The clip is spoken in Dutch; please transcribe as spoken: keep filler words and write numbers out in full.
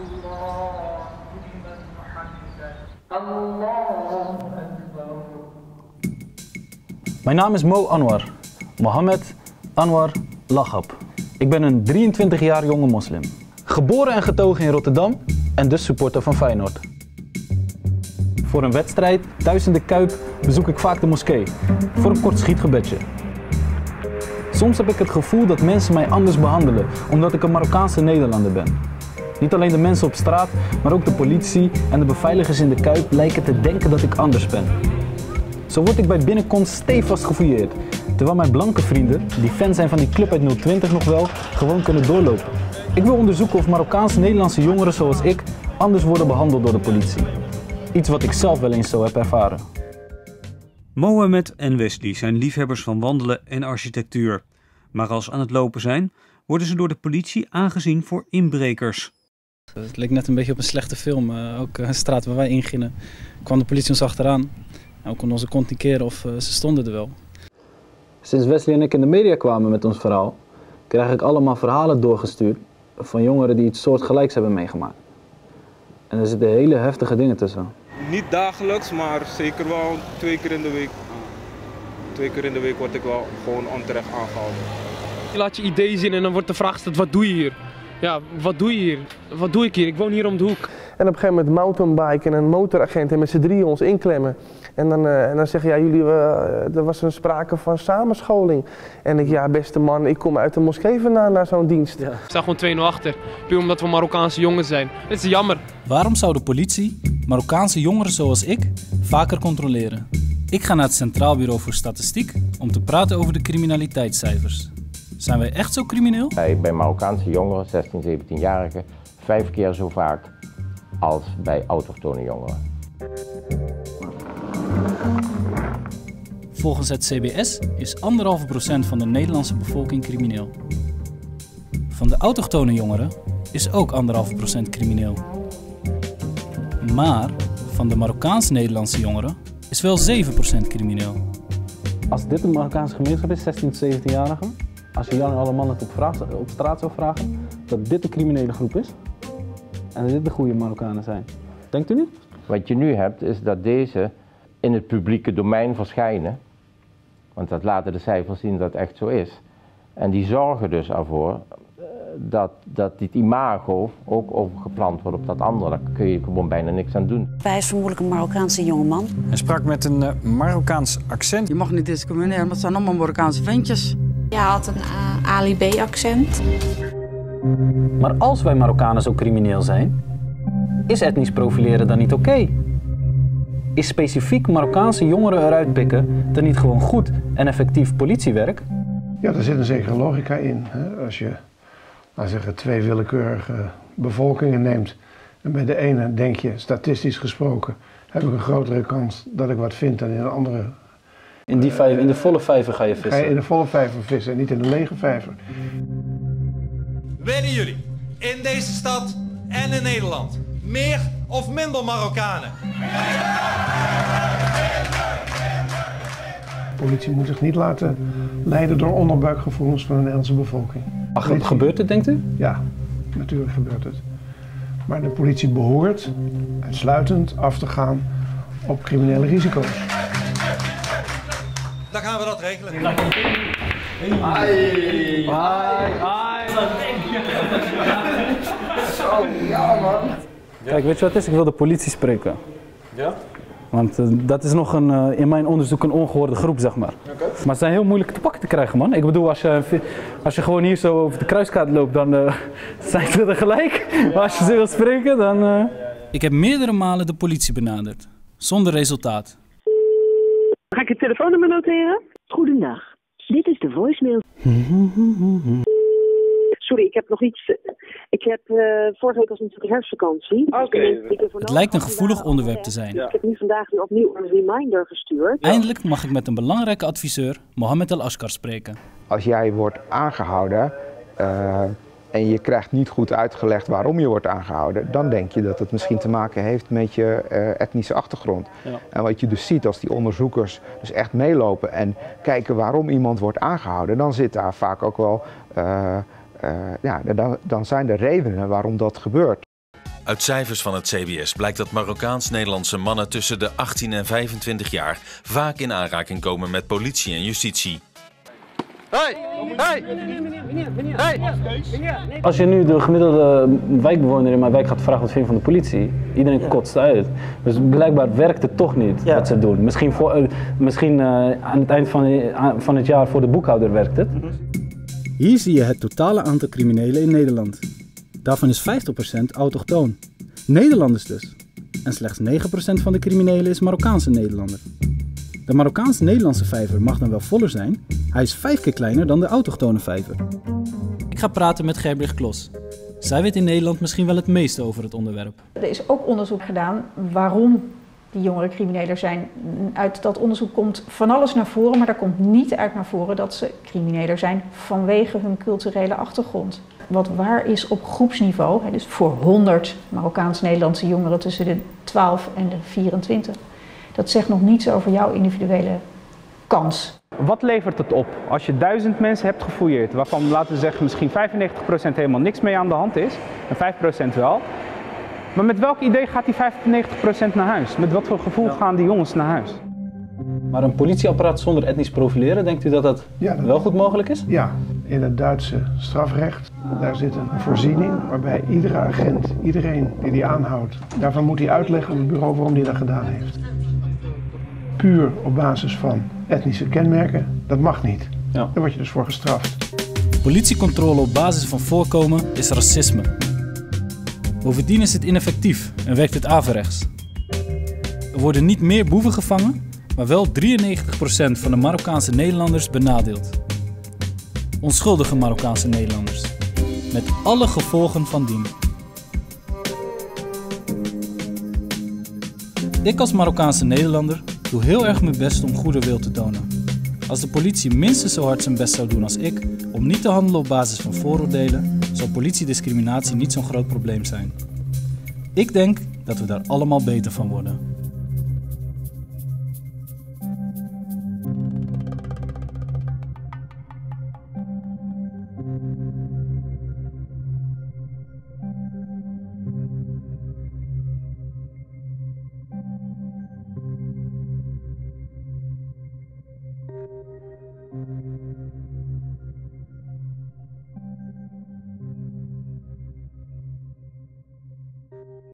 Mijn naam is Mo Anwar, Mohammed Anwar Lachab. Ik ben een drieëntwintig jaar jonge moslim. Geboren en getogen in Rotterdam en dus supporter van Feyenoord. Voor een wedstrijd, thuis in de Kuip, bezoek ik vaak de moskee. Voor een kort schietgebedje. Soms heb ik het gevoel dat mensen mij anders behandelen, omdat ik een Marokkaanse Nederlander ben. Niet alleen de mensen op straat, maar ook de politie en de beveiligers in de Kuip lijken te denken dat ik anders ben. Zo word ik bij binnenkomst stevast gefouilleerd, terwijl mijn blanke vrienden, die fan zijn van die club uit nul twintig nog wel, gewoon kunnen doorlopen. Ik wil onderzoeken of Marokkaanse Nederlandse jongeren zoals ik anders worden behandeld door de politie. Iets wat ik zelf wel eens zo heb ervaren. Mohammed en Wesley zijn liefhebbers van wandelen en architectuur. Maar als ze aan het lopen zijn, worden ze door de politie aangezien voor inbrekers. Het leek net een beetje op een slechte film. Uh, ook een straat waar wij ingingen, kwam de politie ons achteraan. We konden onze kont niet keren of uh, ze stonden er wel. Sinds Wesley en ik in de media kwamen met ons verhaal, krijg ik allemaal verhalen doorgestuurd van jongeren die iets soortgelijks hebben meegemaakt. En er zitten hele heftige dingen tussen. Niet dagelijks, maar zeker wel twee keer in de week. Twee keer in de week word ik wel gewoon onterecht aangehouden. Je laat je idee zien en dan wordt de vraag gesteld, wat doe je hier? Ja, wat doe je hier? Wat doe ik hier? Ik woon hier om de hoek. En op een gegeven moment mountainbike en een motoragent en met z'n drieën ons inklemmen. En dan, uh, en dan zeggen ja, jullie, uh, er was een sprake van samenscholing. En ik, ja beste man, ik kom uit de moskee vandaan naar zo'n dienst. Ja. We staan gewoon twee nul achter, puur omdat we Marokkaanse jongens zijn. Het is jammer. Waarom zou de politie Marokkaanse jongeren zoals ik vaker controleren? Ik ga naar het Centraal Bureau voor Statistiek om te praten over de criminaliteitscijfers. Zijn wij echt zo crimineel? Bij Marokkaanse jongeren, zestien, zeventienjarigen, vijf keer zo vaak als bij autochtone jongeren. Volgens het C B S is anderhalve procent van de Nederlandse bevolking crimineel. Van de autochtone jongeren is ook anderhalve procent crimineel. Maar van de Marokkaans-Nederlandse jongeren is wel zeven procent crimineel. Als dit een Marokkaanse gemeenschap is, zestien tot zeventienjarigen, als je Jan en alle mannen op, vraag, op straat zou vragen, dat dit de criminele groep is en dat dit de goede Marokkanen zijn. Denkt u niet? Wat je nu hebt is dat deze in het publieke domein verschijnen, want dat laten de cijfers zien dat het echt zo is. En die zorgen dus ervoor dat, dat dit imago ook overgeplant wordt op dat andere. Daar kun je gewoon bijna niks aan doen. Hij is vermoedelijk een Marokkaanse jongeman. Hij sprak met een uh, Marokkaans accent. Je mag niet discrimineren, maar het zijn allemaal Marokkaanse ventjes. Ja, hij had een uh, Ali B-accent. Maar als wij Marokkanen zo crimineel zijn, is etnisch profileren dan niet oké? Okay? Is specifiek Marokkaanse jongeren eruit pikken dan niet gewoon goed en effectief politiewerk? Ja, er zit een zekere logica in. Hè? Als je, laten we zeggen, twee willekeurige bevolkingen neemt en bij de ene denk je, statistisch gesproken, heb ik een grotere kans dat ik wat vind dan in een andere. In, die vijver, in de volle vijver ga je vissen? Ga je in de volle vijver vissen en niet in de lege vijver. Willen jullie in deze stad en in Nederland meer of minder Marokkanen? De politie moet zich niet laten leiden door onderbuikgevoelens van de Nederlandse bevolking. Ach, gebeurt het, denkt u? Ja, natuurlijk gebeurt het. Maar de politie behoort uitsluitend af te gaan op criminele risico's. Dan gaan we dat regelen. Hi. Hi. Hi. Zo, ja man. Kijk, weet je wat het is? Ik wil de politie spreken. Ja? Want uh, dat is nog een, uh, in mijn onderzoek een ongehoorde groep, zeg maar. Okay. Maar ze zijn heel moeilijk te pakken te krijgen, man. Ik bedoel, als je, als je gewoon hier zo over de kruiskaart loopt, dan uh, zijn ze er gelijk. Ja. Maar als je ze wilt spreken, dan... Uh... Ja, ja, ja. Ik heb meerdere malen de politie benaderd, zonder resultaat. Ga ik je telefoonnummer noteren? Goedendag, dit is de voicemail. Sorry, ik heb nog iets. Ik heb uh, vorige week was natuurlijk herfstvakantie. Oké. Okay. Het lijkt een gevoelig onderwerp te zijn. Ja. Ik heb nu vandaag weer opnieuw een reminder gestuurd. Eindelijk mag ik met een belangrijke adviseur, Mohammed El-Askar, spreken. Als jij wordt aangehouden uh, en je krijgt niet goed uitgelegd waarom je wordt aangehouden, dan denk je dat het misschien te maken heeft met je uh, etnische achtergrond. Ja. En wat je dus ziet als die onderzoekers dus echt meelopen en kijken waarom iemand wordt aangehouden, dan zit daar vaak ook wel... Uh, Uh, ja, dan, dan zijn er redenen waarom dat gebeurt. Uit cijfers van het C B S blijkt dat Marokkaans-Nederlandse mannen tussen de achttien en vijfentwintig jaar vaak in aanraking komen met politie en justitie. Hey! Hey! Hey! Als je nu de gemiddelde wijkbewoner in mijn wijk gaat vragen wat vind je van de politie, iedereen kotst uit. Dus blijkbaar werkt het toch niet wat ze doen. Misschien, voor, uh, misschien uh, aan het eind van, uh, van het jaar voor de boekhouder werkt het. Hier zie je het totale aantal criminelen in Nederland. Daarvan is vijftig procent autochtoon. Nederlanders dus. En slechts negen procent van de criminelen is Marokkaanse Nederlander. De Marokkaans-Nederlandse vijver mag dan wel voller zijn, hij is vijf keer kleiner dan de autochtone vijver. Ik ga praten met Gerbrich Klos. Zij weet in Nederland misschien wel het meeste over het onderwerp. Er is ook onderzoek gedaan waarom die jongeren criminelen zijn. Uit dat onderzoek komt van alles naar voren, maar daar komt niet uit naar voren dat ze criminelen zijn vanwege hun culturele achtergrond. Wat waar is op groepsniveau, dus voor honderd Marokkaans-Nederlandse jongeren tussen de twaalf en de vierentwintig. Dat zegt nog niets over jouw individuele kans. Wat levert het op als je duizend mensen hebt gefouilleerd, waarvan laten we zeggen misschien vijfennegentig procent helemaal niks mee aan de hand is en vijf procent wel. Maar met welk idee gaat die vijfennegentig procent naar huis? Met wat voor gevoel gaan die jongens naar huis? Maar een politieapparaat zonder etnisch profileren, denkt u dat dat, ja, dat wel goed mogelijk is? Ja, in het Duitse strafrecht, daar zit een voorziening waarbij iedere agent, iedereen die die aanhoudt, daarvan moet hij uitleggen aan het bureau waarom hij dat gedaan heeft. Puur op basis van etnische kenmerken, dat mag niet. Ja. Daar word je dus voor gestraft. Politiecontrole op basis van voorkomen is racisme. Bovendien is het ineffectief en werkt het averechts. Er worden niet meer boeven gevangen, maar wel drieënnegentig procent van de Marokkaanse Nederlanders benadeeld. Onschuldige Marokkaanse Nederlanders. Met alle gevolgen van dien. Ik als Marokkaanse Nederlander doe heel erg mijn best om goede wil te tonen. Als de politie minstens zo hard zijn best zou doen als ik om niet te handelen op basis van vooroordelen, zou politiediscriminatie niet zo'n groot probleem zijn. Ik denk dat we daar allemaal beter van worden.